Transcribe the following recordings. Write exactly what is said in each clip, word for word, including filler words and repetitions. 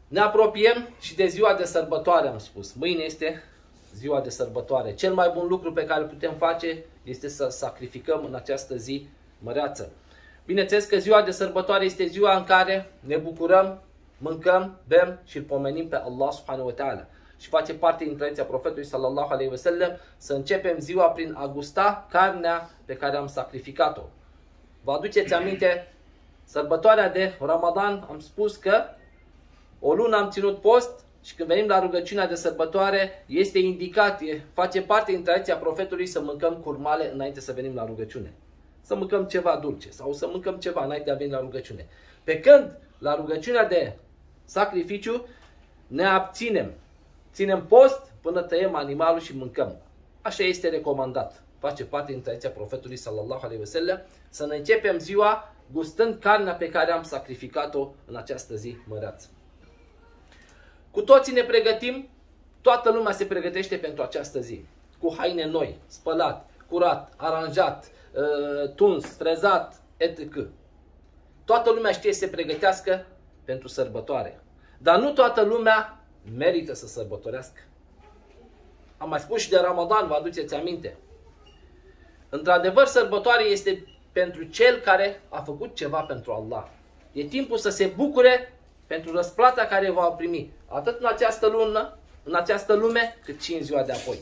Ne apropiem și de ziua de sărbătoare, am spus. Mâine este ziua de sărbătoare. Cel mai bun lucru pe care îl putem face este să sacrificăm în această zi măreață. Bineînțeles că ziua de sărbătoare este ziua în care ne bucurăm, mâncăm, bem și îl pomenim pe Allah subhanahu wa ta'ala. Și face parte din tradiția profetului sallallahu alaihi wasallam să începem ziua prin a gusta carnea pe care am sacrificat-o. Vă aduceți aminte, sărbătoarea de Ramadan, am spus că o lună am ținut post și când venim la rugăciunea de sărbătoare este indicat, face parte din tradiția profetului să mâncăm curmale înainte să venim la rugăciune. Să mâncăm ceva dulce sau să mâncăm ceva înainte de a veni la rugăciune. Pe când la rugăciunea de sacrificiu ne abținem. Ținem post până tăiem animalul și mâncăm. Așa este recomandat. Face parte din tradiția profetului sallallahu alaihi wasallam să ne începem ziua gustând carnea pe care am sacrificat-o în această zi măreață. Cu toții ne pregătim, toată lumea se pregătește pentru această zi. Cu haine noi, spălat, curat, aranjat, tuns, frezat, et cetera. Toată lumea știe să se pregătească pentru sărbătoare. Dar nu toată lumea merită să sărbătorească. Am mai spus și de Ramadan, vă aduceți aminte. Într-adevăr, sărbătoare este pentru cel care a făcut ceva pentru Allah. E timpul să se bucure pentru răsplata care va primi, atât în această lună, în această lume, cât și în ziua de apoi.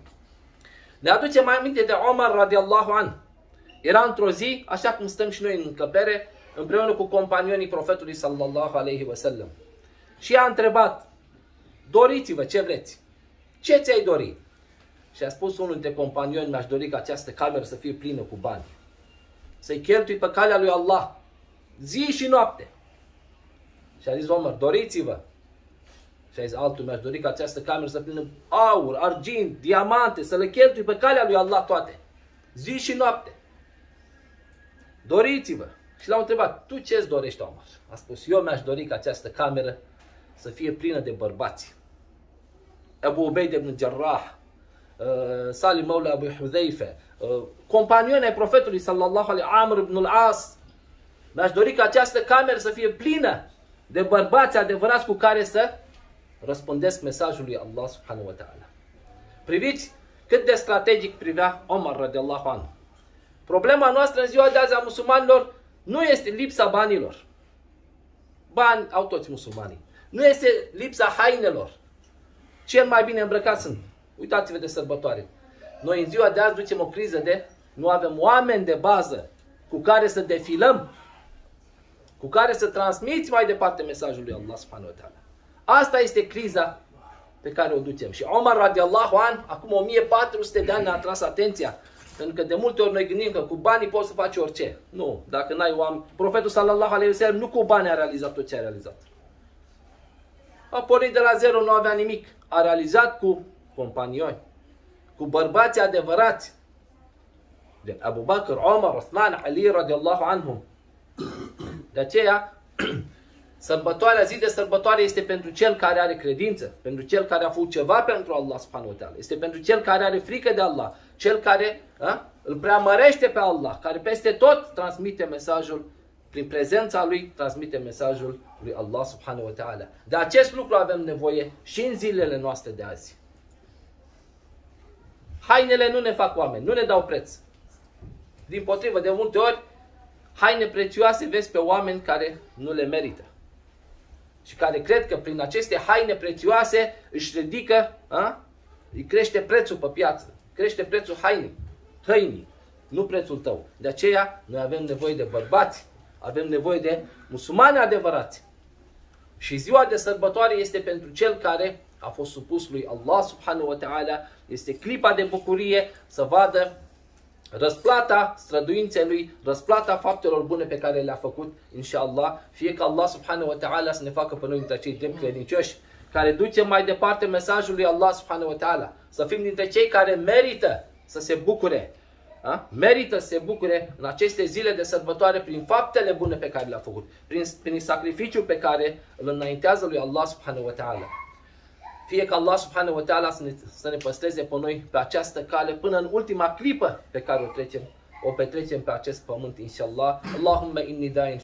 Ne aduce mai aminte de Omar radiallahu an. Era într-o zi, așa cum stăm și noi în încăpere, împreună cu companionii profetului sallallahu alaihi wasallam. Și a întrebat, doriți-vă ce vreți. Ce ți-ai dori? Și a spus unul dintre companioni, mi-aș dori ca această cameră să fie plină cu bani. Să-i cheltui pe calea lui Allah, zi și noapte. Și a zis Omar, doriți-vă. Și a zis altul, mi-aș dori ca această cameră să plină aur, argint, diamante, să le cheltui pe calea lui Allah toate. Zi și noapte. Doriți-vă. Și l-au întrebat, tu ce-ți dorești, Omar? A spus, eu mi-aș dori ca această cameră să fie plină de bărbați. Abu Ubaid ibn Jarrah, uh, Salim Maula Abu Hudhaifa, uh, companioni ai profetului sallallahu alaihi Amr ibn al-As. Mi-aș dori ca această cameră să fie plină de bărbați adevărați cu care să răspândesc mesajul lui Allah subhanahu wa ta'ala. Priviți cât de strategic privea Omar radiallahu anhu. Problema noastră în ziua de azi a musulmanilor nu este lipsa banilor. Bani au toți musulmanii. Nu este lipsa hainelor. Cel mai bine îmbrăcați sunt. Uitați-vă de sărbătoare. Noi în ziua de azi ducem o criză de nu avem oameni de bază cu care să defilăm, cu care să transmiți mai departe mesajul lui Allah subhanahu wa ta'ala. Asta este criza pe care o ducem. Și Omar radiallahu an, acum o mie patru sute de ani ne-a atras atenția. Pentru că de multe ori noi gândim că cu banii poți să faci orice. Nu, dacă n-ai oameni. Profetul sallallahu alaihi wasallam nu cu bani a realizat tot ce a realizat. A pornit de la zero, nu avea nimic. A realizat cu companioni, cu bărbați adevărați. De Abu Bakr, Omar, Uthman, Ali radiallahu anhum. De aceea, sărbătoarea, zi de sărbătoare este pentru cel care are credință, pentru cel care a făcut ceva pentru Allah subhanahu wa ta'ala. Este pentru cel care are frică de Allah, cel care a, îl preamărește pe Allah, care peste tot transmite mesajul, prin prezența lui, transmite mesajul lui Allah subhanahu wa ta'ala. De acest lucru avem nevoie și în zilele noastre de azi. Hainele nu ne fac oameni, nu ne dau preț. Dimpotrivă, de multe ori, haine prețioase vezi pe oameni care nu le merită. Și care cred că prin aceste haine prețioase își ridică, a? Îi crește prețul pe piață. Crește prețul hainei, hăinii, nu prețul tău. De aceea noi avem nevoie de bărbați, avem nevoie de musulmani adevărați. Și ziua de sărbătoare este pentru cel care a fost supus lui Allah subhanahu wa ta'ala. Este clipa de bucurie să vadă răsplata străduinței lui, răsplata faptelor bune pe care le-a făcut, inshallah. Fie că Allah subhanahu wa ta'ala să ne facă pe noi dintre cei drept credincioși, care ducem mai departe mesajul lui Allah subhanahu wa ta'ala. Să fim dintre cei care merită să se bucure. A? Merită să se bucure în aceste zile de sărbătoare prin faptele bune pe care le-a făcut. Prin, prin sacrificiul pe care îl înaintează lui Allah subhanahu wa ta'ala. Fie că Allah subhanahu wa ta'ala să ne, să ne păstreze pe noi pe această cale până în ultima clipă pe care o trecem, o petrecem pe acest pământ, inshallah. Allahumma inni da'in